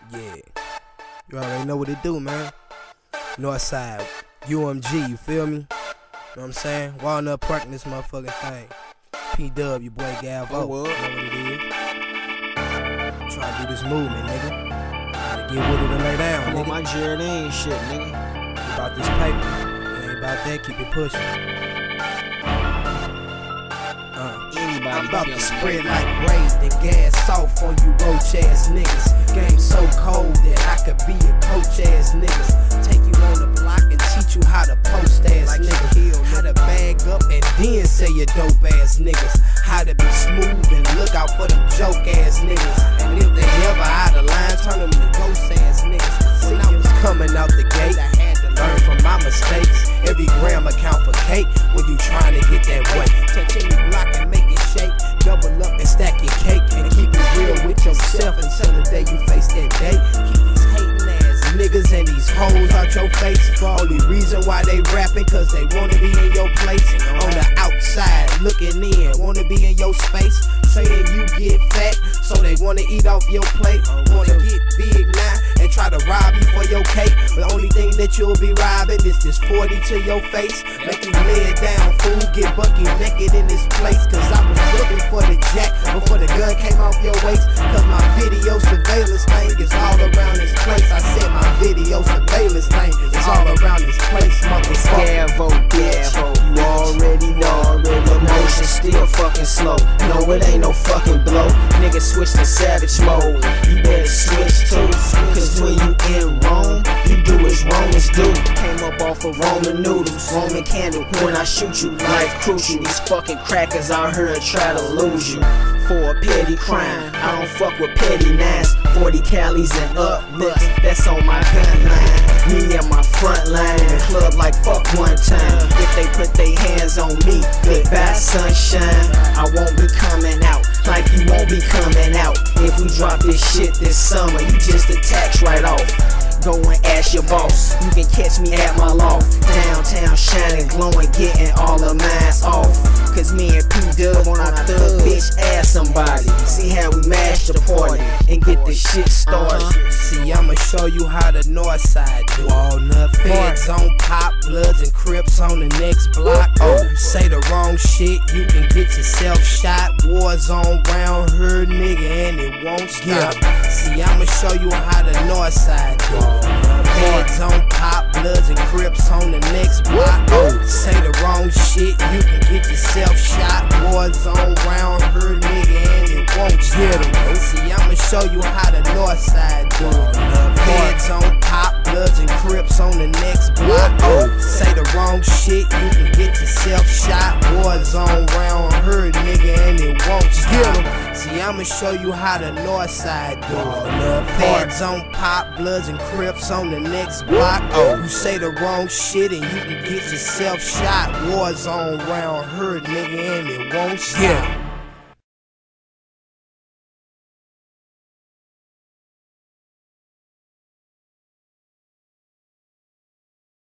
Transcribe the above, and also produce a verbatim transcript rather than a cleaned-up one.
Yeah, you already know what it do, man. Northside, U M G, you feel me? Know what I'm saying? Walnut Park in this motherfucking thing. P W, your boy GaVo. Oh, well. You know what it is? Try to do this movement, nigga. Gotta get with it and lay down, I'm nigga. on my Geraldine shit, nigga. You about this paper. You ain't about that, keep it pushing. Uh. Anybody I'm about to killing spread me. like raid and gas off on you roach ass niggas. Game so cold that I could be a coach ass niggas. Take you on the block and teach you how to post ass like niggas. How to bag up and then say you dope ass niggas. How to be smooth and look out for them joke ass niggas. And if they ever out of line, turn them to ghost ass niggas. When I was coming out the gate, I had to learn from my mistakes. Every gram account for cake when you trying to get that weight. Touch any block and make it shake. Double up and stack your cake and keep it real with yourself until the day you face that day. Keep these hating ass niggas and these hoes out your face. Only reason why they rapping cause they wanna be in your place. On the outside looking in, wanna be in your space. Saying you get fat, so they wanna eat off your plate. Wanna get big now and try to rob you for your cake. But the only thing that you'll be robbing is this forty to your face. Make you lay it down, fool, get bucky naked in this place. Cause I was looking for the jack before the gun came off your waist. Cause my video surveillance thing is all around this place. I said my video surveillance thing is all around this place, motherfucker. GaVo, GaVo, you already know, already the motion still fucking slow. No, it ain't no fucking blow. Nigga switch to savage mode. You better switch too. Cause when you in Rome, you do as Romans do. Came up off of Roman noodles, Roman candle. When I shoot you, life crucial. These fucking crackers out here try to lose you. For a petty crime, I don't fuck with petty nines. Forty Cali's and up next, that's on my gun line. Me and my front line in the club like fuck one time. If they put their hands on me, goodbye sunshine. I won't be coming out like you won't be coming out. If we drop this shit this summer, you just a tax right off. Go and ask your boss, you can catch me at my loft. Downtown shining, glowing, getting all the minds off. Cause me and P-Dub on our thug bitch ass somebody. See how we mash the party and get this shit started. Uh-huh. See, I'ma show you how the north side do. Walnut feds on pop, bloods and crips on the next block. Oh, say the wrong shit, you can get yourself shot. Wars on round her, nigga, and it won't stop. Yeah. See, I'ma show you how the north side do. Feds on pop, bloods and crips on the next block. Oh, say the wrong shit, you can get yourself shot. Wars on round her, nigga, and it won't stop. See, I'ma show you how the north side do. Feds on pop, bloods and crips on the next block. Oh, say the wrong shit, you can get yourself shot. Wars on round her, nigga, and it won't stop. See, I'ma show you how the north side do. Feds on pop, bloods and crips on the next block. Oh, you say the wrong shit and you can get yourself shot. Wars on round her, nigga, and it won't stop.